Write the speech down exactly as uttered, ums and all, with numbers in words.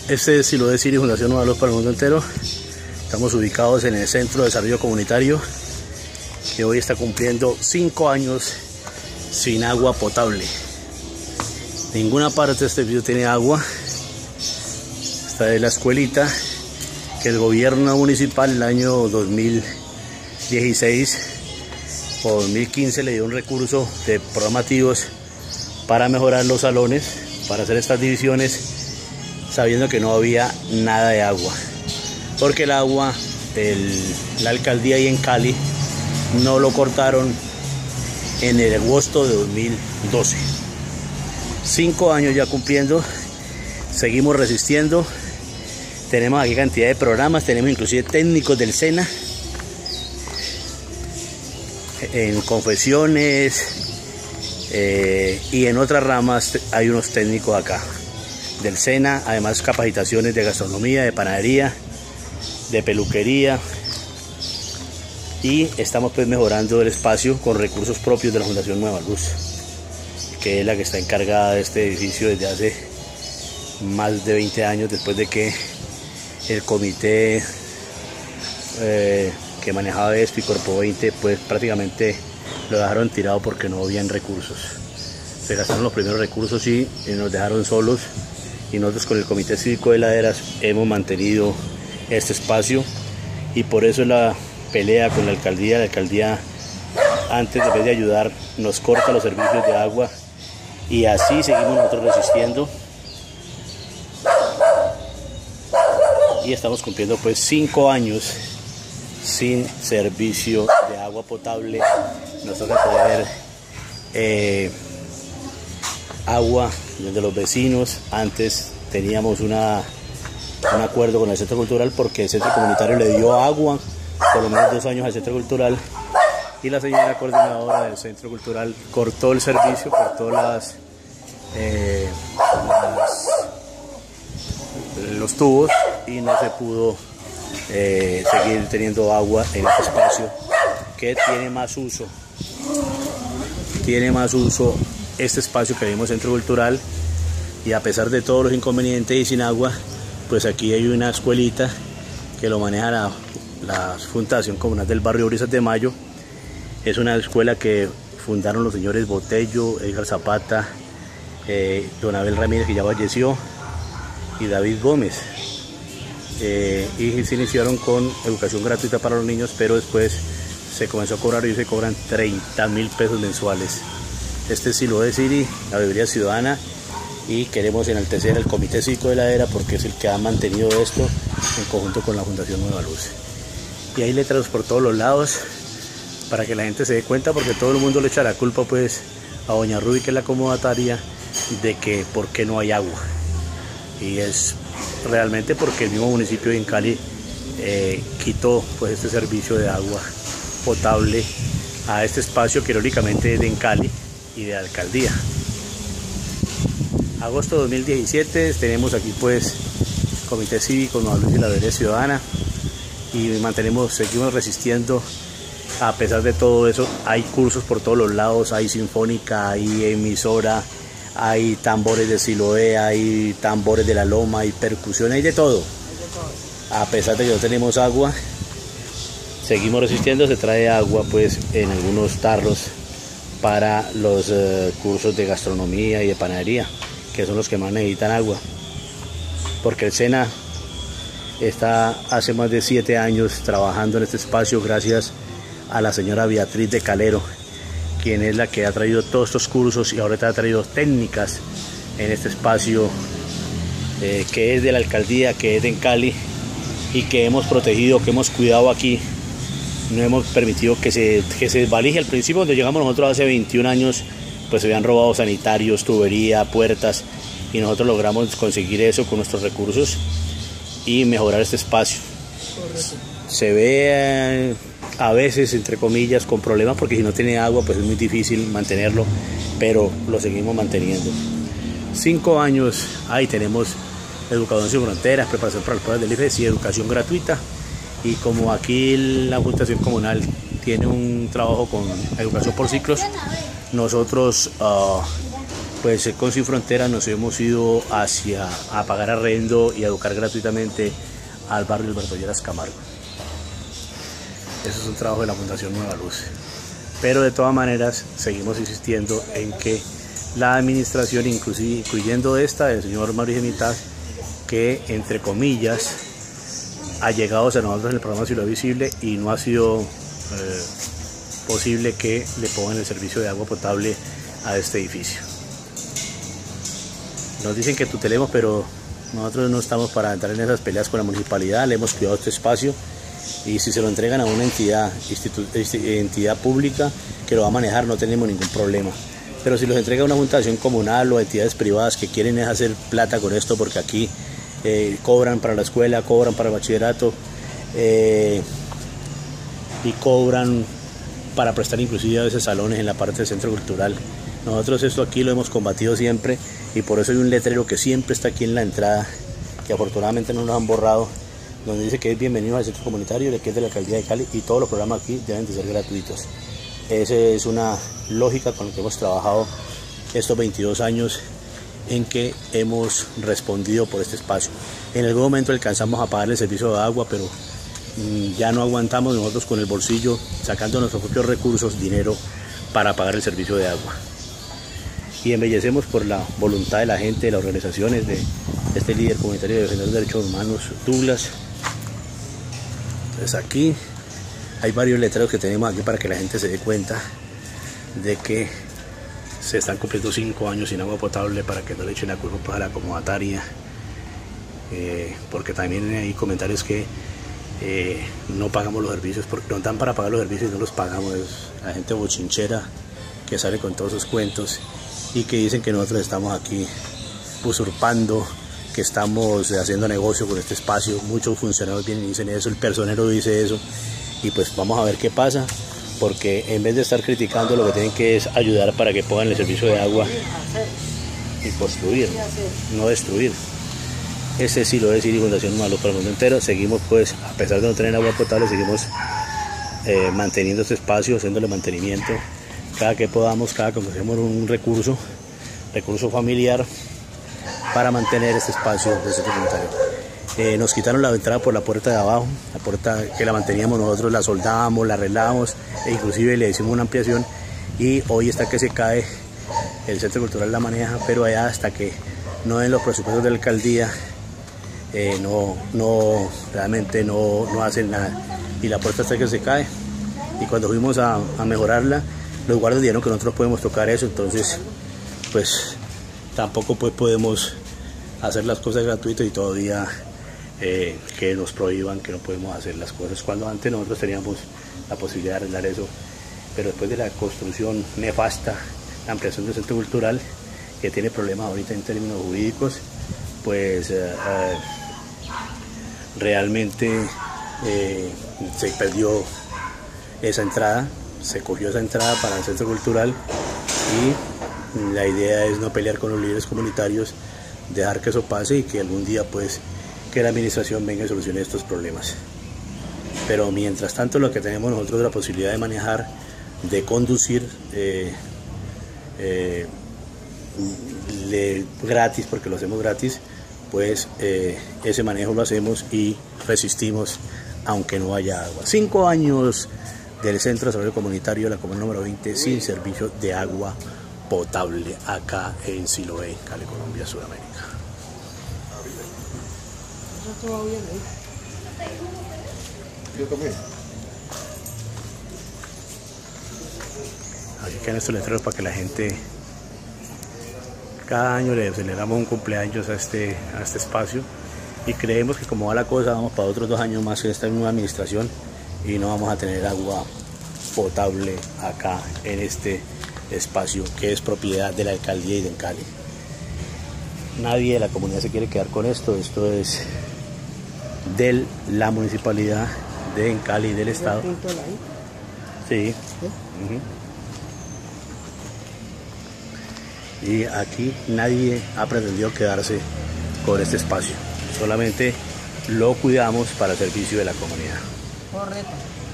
Este es Silo de Ciri, Fundación Nueva Luz para el Mundo Entero. Estamos ubicados en el Centro de Desarrollo Comunitario, que hoy está cumpliendo cinco años sin agua potable. Ninguna parte de este video tiene agua. Esta es la escuelita que el gobierno municipal el año dos mil dieciséis o dos mil quince le dio un recurso de programativos para mejorar los salones, para hacer estas divisiones, sabiendo que no había nada de agua, porque el agua, el, la alcaldía ahí en Cali no lo cortaron en el agosto de dos mil doce. Cinco años ya cumpliendo, seguimos resistiendo. Tenemos aquí cantidad de programas, tenemos inclusive técnicos del SENA en confesiones eh, y en otras ramas hay unos técnicos acá del SENA, además capacitaciones de gastronomía, de panadería, de peluquería, y estamos pues mejorando el espacio con recursos propios de la Fundación Nueva Luz, que es la que está encargada de este edificio desde hace más de veinte años, después de que el comité eh, que manejaba esto y Corpo veinte pues prácticamente lo dejaron tirado porque no habían recursos. Se gastaron los primeros recursos y, y nos dejaron solos, y nosotros con el Comité Cívico de Laderas hemos mantenido este espacio, y por eso la pelea con la alcaldía. La alcaldía, antes de vez de ayudar, nos corta los servicios de agua, y así seguimos nosotros resistiendo, y estamos cumpliendo pues cinco años sin servicio de agua potable. Nos toca poder eh, agua de los vecinos. Antes teníamos una, un acuerdo con el centro cultural, porque el centro comunitario le dio agua por lo menos dos años al centro cultural, y la señora coordinadora del centro cultural cortó el servicio, cortó las, eh, las los tubos, y no se pudo eh, seguir teniendo agua en este espacio que tiene más uso tiene más uso este espacio que vimos centro cultural. Y a pesar de todos los inconvenientes y sin agua, pues aquí hay una escuelita que lo maneja la, la Fundación Comunal del Barrio Brisas de Mayo. Es una escuela que fundaron los señores Botello, Edgar Zapata, eh, don Abel Ramírez, que ya falleció, y David Gómez, eh, y se iniciaron con educación gratuita para los niños, pero después se comenzó a cobrar, y se cobran treinta mil pesos mensuales. Este es Silo de Ciri, la Biblia Ciudadana, y queremos enaltecer al Comité Cívico de Ladera, porque es el que ha mantenido esto en conjunto con la Fundación Nueva Luz. Y hay letras por todos los lados para que la gente se dé cuenta, porque todo el mundo le echa la culpa pues a doña Ruby, que es la acomodataria, de que por qué no hay agua. Y es realmente porque el mismo municipio de Cali eh, quitó pues este servicio de agua potable a este espacio que irónicamente es de Cali y de alcaldía. Agosto de dos mil diecisiete, tenemos aquí pues Comité Cívico, Nueva Luz y la Biblia Ciudadana, y mantenemos, seguimos resistiendo. A pesar de todo eso, hay cursos por todos los lados, hay sinfónica, hay emisora, hay tambores de Siloé, hay tambores de la Loma, hay percusión, hay de todo. A pesar de que no tenemos agua, seguimos resistiendo. Se trae agua pues en algunos tarros para los uh, cursos de gastronomía y de panadería, que son los que más necesitan agua, porque el SENA está hace más de siete años trabajando en este espacio gracias a la señora Beatriz de Calero, quien es la que ha traído todos estos cursos y ahora ha traído técnicas en este espacio eh, que es de la alcaldía, que es de Cali, y que hemos protegido, que hemos cuidado aquí. No hemos permitido que se, que se desvalije. Al principio, cuando llegamos nosotros hace veintiún años, pues se habían robado sanitarios, tubería, puertas, y nosotros logramos conseguir eso con nuestros recursos y mejorar este espacio. Se ve eh, a veces, entre comillas, con problemas, porque si no tiene agua pues es muy difícil mantenerlo, pero lo seguimos manteniendo. Cinco años, ahí tenemos Educación Sin Fronteras, preparación para las pruebas del I F E S y educación gratuita. Y como aquí la Fundación Comunal tiene un trabajo con educación por ciclos, nosotros uh, pues eh, con Sin Fronteras nos hemos ido hacia a pagar arrendo y a educar gratuitamente al barrio Alberto Lleras Camargo. Eso es un trabajo de la Fundación Nueva Luz. Pero de todas maneras seguimos insistiendo en que la administración, inclusive, incluyendo esta del señor Mauricio Mitad, que entre comillas ha llegado a nosotros en el programa Ciudad Visible y no ha sido eh, posible que le pongan el servicio de agua potable a este edificio. Nos dicen que tutelemos, pero nosotros no estamos para entrar en esas peleas con la municipalidad. Le hemos cuidado este espacio y si se lo entregan a una entidad, entidad pública que lo va a manejar, no tenemos ningún problema. Pero si los entrega a una fundación comunal o entidades privadas que quieren es hacer plata con esto, porque aquí eh, cobran para la escuela, cobran para el bachillerato eh, y cobran para prestar inclusive a veces salones en la parte del centro cultural. Nosotros esto aquí lo hemos combatido siempre y por eso hay un letrero que siempre está aquí en la entrada, que afortunadamente no nos han borrado, donde dice que es bienvenido al centro comunitario, que es de la alcaldía de Cali y todos los programas aquí deben de ser gratuitos. Esa es una lógica con la que hemos trabajado estos veintidós años en que hemos respondido por este espacio. En algún momento alcanzamos a pagar el servicio de agua, pero mmm, ya no aguantamos nosotros con el bolsillo, sacando nuestros propios recursos, dinero para pagar el servicio de agua. Y embellecemos por la voluntad de la gente, de las organizaciones, de este líder comunitario de defender los derechos humanos, Douglas. Entonces aquí hay varios letreros que tenemos aquí para que la gente se dé cuenta de que se están cumpliendo cinco años sin agua potable, para que no le echen la culpa a la comodataria, eh, porque también hay comentarios que eh, no pagamos los servicios, porque nos dan para pagar los servicios y no los pagamos. Es la gente bochinchera que sale con todos sus cuentos y que dicen que nosotros estamos aquí usurpando, que estamos haciendo negocio con este espacio. Muchos funcionarios vienen y dicen eso, el personero dice eso, y pues vamos a ver qué pasa, porque en vez de estar criticando, lo que tienen que es ayudar para que pongan el servicio de agua y construir, no destruir. Ese sí lo es decir Fundación Nueva Luz para el mundo entero. Seguimos pues, a pesar de no tener agua potable, seguimos eh, manteniendo este espacio, haciéndole mantenimiento cada que podamos, cada que cogemos un recurso, recurso familiar, para mantener este espacio de centro comunitario. Eh, nos quitaron la entrada por la puerta de abajo, la puerta que la manteníamos nosotros, la soldábamos, la arreglábamos e inclusive le hicimos una ampliación, y hoy está que se cae, el centro cultural la maneja, pero allá hasta que no den los presupuestos de la alcaldía, eh, no, no, realmente no, no hacen nada, y la puerta hasta que se cae. Y cuando fuimos a, a mejorarla, los guardias dijeron que nosotros podemos tocar eso, entonces pues tampoco pues podemos hacer las cosas gratuitas y todavía eh, que nos prohíban que no podemos hacer las cosas, cuando antes nosotros teníamos la posibilidad de arreglar eso. Pero después de la construcción nefasta, la ampliación del centro cultural, que tiene problemas ahorita en términos jurídicos, pues eh, eh, realmente eh, se perdió esa entrada, se cogió esa entrada para el centro cultural, y la idea es no pelear con los líderes comunitarios, dejar que eso pase y que algún día pues que la administración venga y solucione estos problemas. Pero mientras tanto, lo que tenemos nosotros es la posibilidad de manejar, de conducir eh, eh, le, gratis, porque lo hacemos gratis, pues eh, ese manejo lo hacemos y resistimos aunque no haya agua. Cinco años del Centro de Desarrollo Comunitario de la Comuna número veinte sin servicio de agua potable acá en Siloé, Cali, Colombia, Sudamérica. Todo bien, ¿eh? Yo también. Así que en estos letreros para que la gente, cada año le celebramos un cumpleaños a este, a este espacio, y creemos que como va la cosa vamos para otros dos años más en esta nueva administración y no vamos a tener agua potable acá en este espacio que es propiedad de la alcaldía y del Cali. Nadie de la comunidad se quiere quedar con esto, esto es de la municipalidad de Cali, del estado. Sí. Uh-huh. Y aquí nadie ha pretendido quedarse con este espacio, solamente lo cuidamos para el servicio de la comunidad. Correcto.